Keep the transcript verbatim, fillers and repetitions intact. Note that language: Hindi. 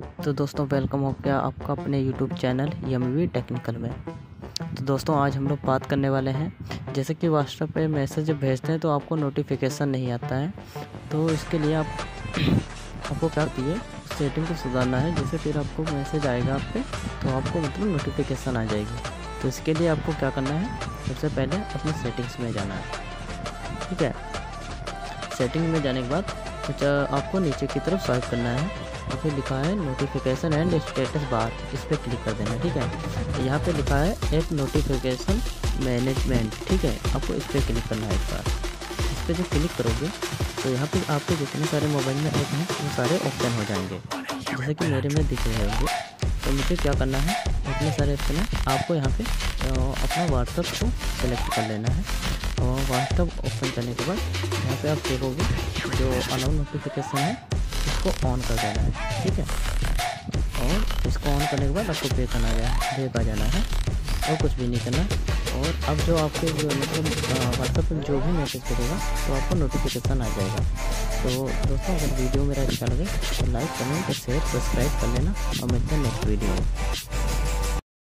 तो दोस्तों वेलकम हो गया आपका अपने यूट्यूब चैनल यमवी टेक्निकल में। तो दोस्तों आज हम लोग बात करने वाले हैं, जैसे कि व्हाट्सएप पे मैसेज जब भेजते हैं तो आपको नोटिफिकेशन नहीं आता है। तो इसके लिए आप आपको क्या चाहिए, सेटिंग को सुधारना है। जैसे फिर आपको मैसेज आएगा आप पे तो आपको मतलब नोटिफिकेशन आ जाएगी। तो इसके लिए आपको क्या करना है, सबसे पहले अपनी सेटिंग्स में जाना है। ठीक है, सेटिंग में जाने के बाद कुछ आपको नीचे की तरफ स्वाइप करना है तो फिर लिखा है नोटिफिकेशन एंड स्टेटस बार, इस पर क्लिक कर देना है। ठीक है, तो यहाँ पे लिखा है ऐप नोटिफिकेशन मैनेजमेंट। ठीक है, आपको इस पर क्लिक करना है। एक बार इस पर जब क्लिक करोगे तो यहाँ पे आपके जितने सारे मोबाइल में ऐप हैं वो सारे ओपन हो जाएंगे, जैसे कि मेरे में दिख रहे होंगे। तो मुझे क्या करना है, इतने सारे ऑप्शन है, आपको यहाँ पे अपना व्हाट्सएप को सेलेक्ट कर लेना है। और व्हाट्सएप ओपन करने के बाद यहाँ पे आप देखोगे जो अलाउ नोटिफिकेशन है इसको ऑन कर देना है। ठीक है, और इसको ऑन करने के बाद आपको पे करना है, पे आ जाना है और कुछ भी नहीं करना। और अब जो आपके जो मतलब व्हाट्सएप में जो भी मैसेज करेगा तो आपको नोटिफिकेशन आ जाएगा। तो दोस्तों अगर वीडियो मेरा अच्छा लगे तो लाइक कमेंट शेयर सब्सक्राइब कर लेना और मिलते हैं नेक्स्ट वीडियो में।